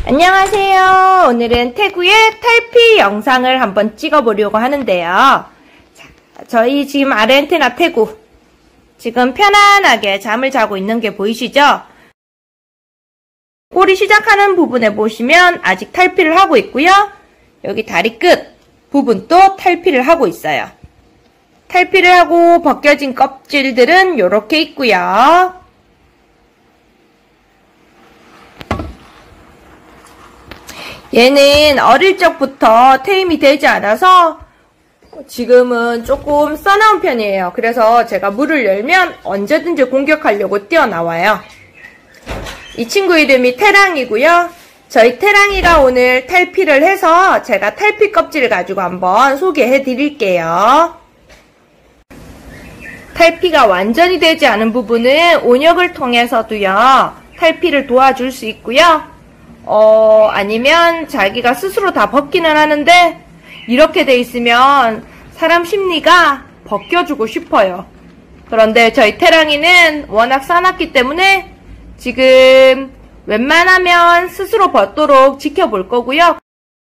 안녕하세요. 오늘은 태구의 탈피 영상을 한번 찍어보려고 하는데요. 자, 저희 지금 아르헨티나 태구 지금 편안하게 잠을 자고 있는 게 보이시죠? 꼬리 시작하는 부분에 보시면 아직 탈피를 하고 있고요. 여기 다리 끝 부분도 탈피를 하고 있어요. 탈피를 하고 벗겨진 껍질들은 이렇게 있고요. 얘는 어릴 적부터 태임이 되지 않아서 지금은 조금 써나온 편이에요. 그래서 제가 문을 열면 언제든지 공격하려고 뛰어나와요. 이 친구 이름이 태랑이고요. 저희 태랑이가 오늘 탈피를 해서 제가 탈피 껍질을 가지고 한번 소개해 드릴게요. 탈피가 완전히 되지 않은 부분은 온역을 통해서도요, 탈피를 도와줄 수 있고요. 아니면 자기가 스스로 다 벗기는 하는데, 이렇게 돼 있으면 사람 심리가 벗겨주고 싶어요. 그런데 저희 태랑이는 워낙 싸놨기 때문에 지금 웬만하면 스스로 벗도록 지켜볼 거고요.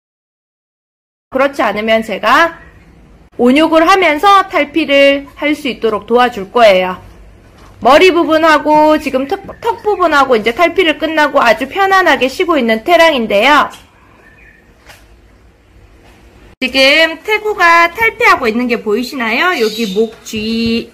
그렇지 않으면 제가 온욕을 하면서 탈피를 할 수 있도록 도와줄 거예요. 머리 부분하고 지금 턱 부분하고 이제 탈피를 끝나고 아주 편안하게 쉬고 있는 태랑인데요. 지금 태구가 탈피하고 있는 게 보이시나요? 여기 목 뒤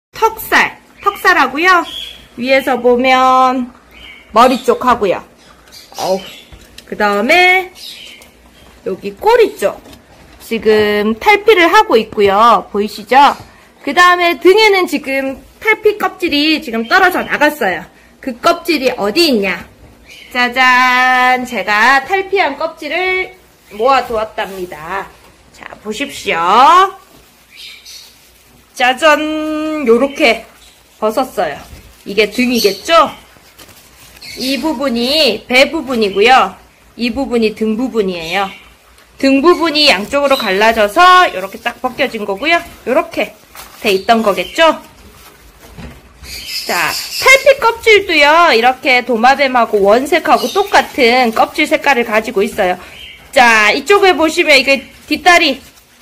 턱살하고요. 위에서 보면 머리 쪽 하고요. 그 다음에 여기 꼬리 쪽 지금 탈피를 하고 있고요. 보이시죠? 그 다음에 등에는 지금 탈피 껍질이 지금 떨어져 나갔어요. 그 껍질이 어디 있냐? 짜잔! 제가 탈피한 껍질을 모아두었답니다. 자, 보십시오. 짜잔! 요렇게 벗었어요. 이게 등이겠죠? 이 부분이 배 부분이고요. 이 부분이 등 부분이에요. 등 부분이 양쪽으로 갈라져서 요렇게 딱 벗겨진 거고요. 요렇게 돼 있던 거겠죠? 자, 탈피 껍질도요, 이렇게 도마뱀하고 원색하고 똑같은 껍질 색깔을 가지고 있어요. 자, 이쪽에 보시면 이게 뒷다리,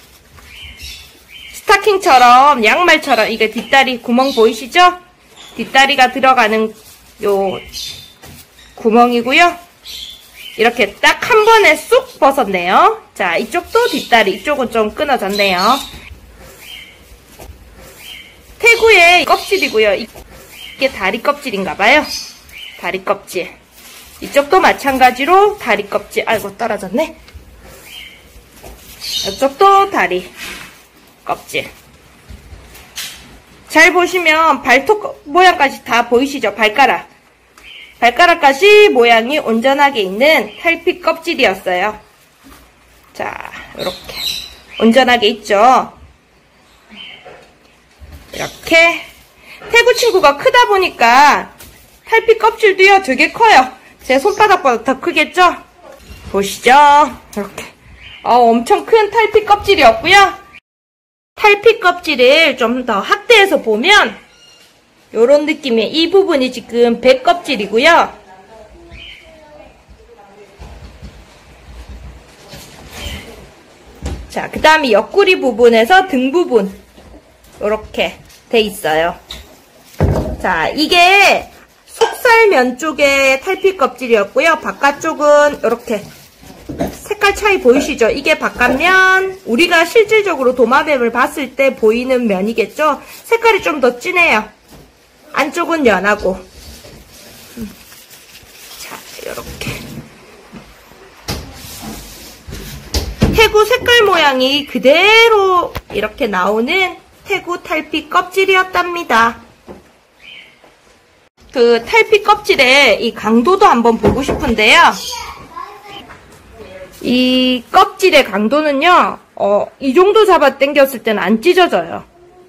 스타킹처럼, 양말처럼, 이게 뒷다리 구멍 보이시죠? 뒷다리가 들어가는 요 구멍이고요. 이렇게 딱 한 번에 쑥 벗었네요. 자, 이쪽도 뒷다리, 이쪽은 좀 끊어졌네요. 태구의 껍질이고요. 이게 다리 껍질인가봐요. 다리 껍질. 이쪽도 마찬가지로 다리 껍질. 아이고, 떨어졌네. 이쪽도 다리 껍질. 잘 보시면 발톱 모양까지 다 보이시죠? 발가락까지 모양이 온전하게 있는 탈피 껍질이었어요. 자, 이렇게 온전하게 있죠? 이렇게 태구 친구가 크다 보니까 탈피 껍질도요, 되게 커요. 제 손바닥보다 더 크겠죠? 보시죠? 이렇게 엄청 큰 탈피 껍질이었고요. 탈피 껍질을 좀 더 확대해서 보면 요런 느낌의 이 부분이 지금 배 껍질이고요. 자, 그 다음에 옆구리 부분에서 등 부분 요렇게 돼 있어요. 자, 이게 속살면 쪽의 탈피 껍질이었고요. 바깥쪽은 이렇게 색깔 차이 보이시죠? 이게 바깥면, 우리가 실질적으로 도마뱀을 봤을 때 보이는 면이겠죠? 색깔이 좀 더 진해요. 안쪽은 연하고. 자, 이렇게. 태구 색깔 모양이 그대로 이렇게 나오는 태구 탈피 껍질이었답니다. 그 탈피 껍질의 이 강도도 한번 보고 싶은데요. 이 껍질의 강도는요, 이 정도 잡아 당겼을 때는 안 찢어져요.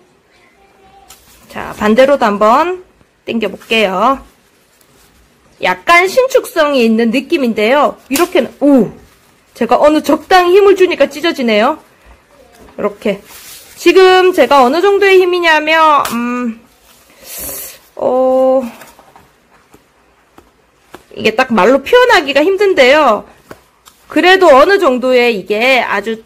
자, 반대로도 한번 당겨 볼게요. 약간 신축성이 있는 느낌인데요. 이렇게는, 제가 어느 적당히 힘을 주니까 찢어지네요. 이렇게. 지금 제가 어느 정도의 힘이냐면, 이게 딱 말로 표현하기가 힘든데요. 그래도 어느 정도의 이게 아주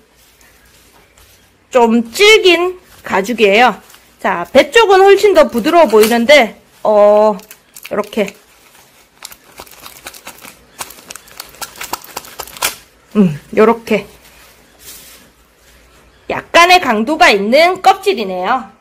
좀 질긴 가죽이에요. 자, 배 쪽은 훨씬 더 부드러워 보이는데, 이렇게. 요렇게. 약간의 강도가 있는 껍질이네요.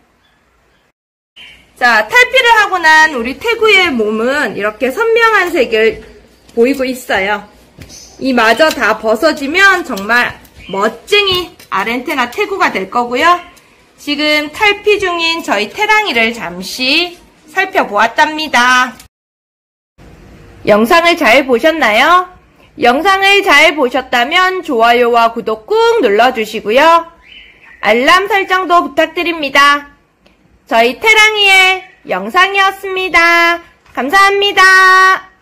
자, 탈피를 하고 난 우리 태구의 몸은 이렇게 선명한 색을 보이고 있어요. 이마저 다 벗어지면 정말 멋쟁이 아렌테나 태구가 될 거고요. 지금 탈피 중인 저희 태랑이를 잠시 살펴보았답니다. 영상을 잘 보셨나요? 영상을 잘 보셨다면 좋아요와 구독 꾹 눌러주시고요. 알람 설정도 부탁드립니다. 저희 태랑이의 영상이었습니다. 감사합니다.